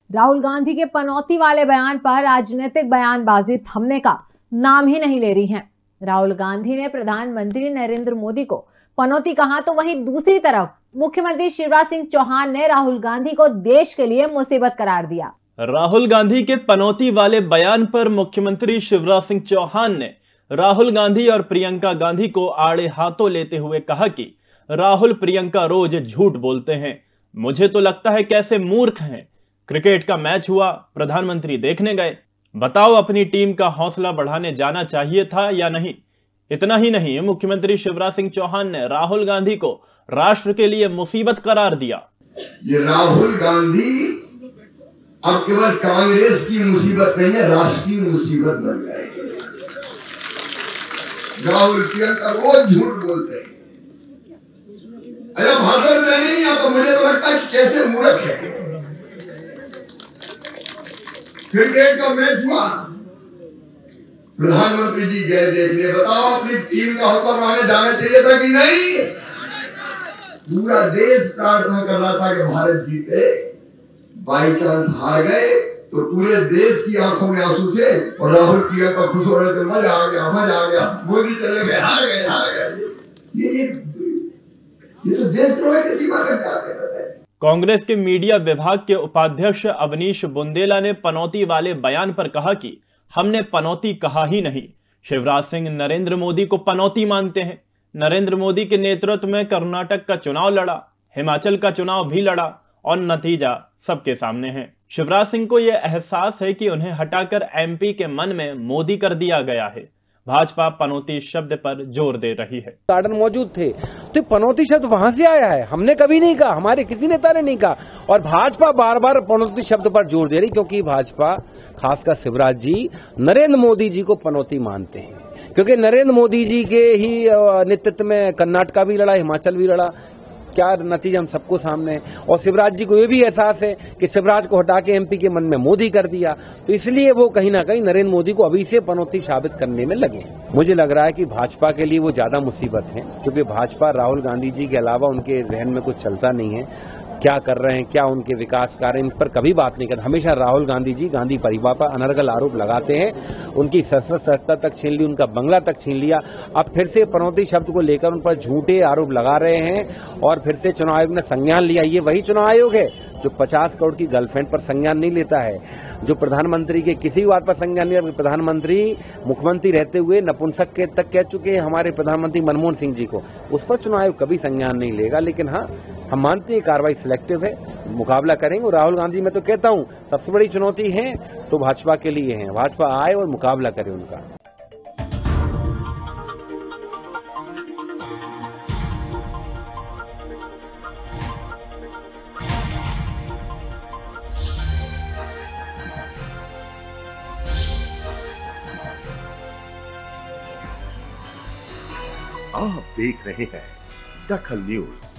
राहुल गांधी के पनौती वाले बयान पर राजनीतिक बयानबाजी थमने का नाम ही नहीं ले रही है। राहुल गांधी ने प्रधानमंत्री नरेंद्र मोदी को पनौती कहा, तो वहीं दूसरी तरफ मुख्यमंत्री शिवराज सिंह चौहान ने राहुल गांधी को देश के लिए मुसीबत करार दिया। राहुल गांधी के पनौती वाले बयान पर मुख्यमंत्री शिवराज सिंह चौहान ने राहुल गांधी और प्रियंका गांधी को आड़े हाथों लेते हुए कहा कि राहुल प्रियंका रोज झूठ बोलते हैं। मुझे तो लगता है कैसे मूर्ख हैं। क्रिकेट का मैच हुआ, प्रधानमंत्री देखने गए। बताओ, अपनी टीम का हौसला बढ़ाने जाना चाहिए था या नहीं? इतना ही नहीं, मुख्यमंत्री शिवराज सिंह चौहान ने राहुल गांधी को राष्ट्र के लिए मुसीबत करार दिया। ये राहुल गांधी अब केवल कांग्रेस की मुसीबत नहीं है, राष्ट्रीय मुसीबत बन गए। राहुल प्रियंका रोज झूठ बोलते हैं। अरे भाषण में नहीं आता, मुझे तो लगता है कि कैसे मूर्ख है। क्रिकेट का मैच हुआ, प्रधानमंत्री जी गए देखने। बताओ, अपनी टीम का हौसला बढ़ाने जाना चाहिए था कि नहीं? पूरा देश प्रार्थना कर रहा था कि भारत जीते। बाई चांस हार गए तो पूरे देश की आंखों में आंसू थे और राहुल प्रियंका खुश हो रहे थे। मजा आ गया, मजा आ गया, मोदी चले गए, हार गए, हार गए। ये तो देशद्रोह की सीमा तक जाते हैं। कांग्रेस के मीडिया विभाग के उपाध्यक्ष अवनीश बुंदेला ने पनौती वाले बयान पर कहा कि हमने पनौती कहा ही नहीं। शिवराज सिंह नरेंद्र मोदी को पनौती मानते हैं। नरेंद्र मोदी के नेतृत्व में कर्नाटक का चुनाव लड़ा, हिमाचल का चुनाव भी लड़ा और नतीजा सबके सामने है। शिवराज सिंह को यह एहसास है कि उन्हें हटाकर एमपी के मन में मोदी कर दिया गया है। भाजपा पनौती शब्द पर जोर दे रही है। गार्डन मौजूद थे तो पनौती शब्द वहां से आया है, हमने कभी नहीं कहा, हमारे किसी नेता ने नहीं कहा। और भाजपा बार बार पनौती शब्द पर जोर दे रही, क्योंकि भाजपा खासकर शिवराज जी नरेंद्र मोदी जी को पनौती मानते हैं। क्योंकि नरेंद्र मोदी जी के ही नेतृत्व में कर्नाटका भी लड़ा, हिमाचल भी लड़ा। क्या नतीजा हम सबको सामने है। और शिवराज जी को ये भी एहसास है कि शिवराज को हटा के एमपी के मन में मोदी कर दिया, तो इसलिए वो कहीं ना कहीं नरेंद्र मोदी को अभी से पनौती साबित करने में लगे हैं। मुझे लग रहा है कि भाजपा के लिए वो ज्यादा मुसीबत है, क्योंकि भाजपा राहुल गांधी जी के अलावा उनके जहन में कुछ चलता नहीं है। क्या कर रहे हैं, क्या उनके विकास कार्य, इन पर कभी बात नहीं करते। हमेशा राहुल गांधी जी गांधी परिवार पर अनर्गल आरोप लगाते हैं। उनकी सत्ता तक छीन ली, उनका बंगला तक छीन लिया। अब फिर से पनौती शब्द को लेकर उन पर झूठे आरोप लगा रहे हैं और फिर से चुनाव आयोग ने संज्ञान लिया। ये वही चुनाव आयोग है जो 50 करोड़ की गर्लफ्रेंड पर संज्ञान नहीं लेता है, जो प्रधानमंत्री के किसी बात पर संज्ञान नहीं। प्रधानमंत्री मुख्यमंत्री रहते हुए नपुंसक के तक कह चुके हैं हमारे प्रधानमंत्री मनमोहन सिंह जी को, उस पर चुनाव आयोग कभी संज्ञान नहीं लेगा। लेकिन हाँ, हम मानते हैं कार्रवाई सिलेक्टिव है, मुकाबला करेंगे। और राहुल गांधी, मैं तो कहता हूं सबसे बड़ी चुनौती है तो भाजपा के लिए है। भाजपा आए और मुकाबला करे उनका। आप देख रहे हैं दखल न्यूज।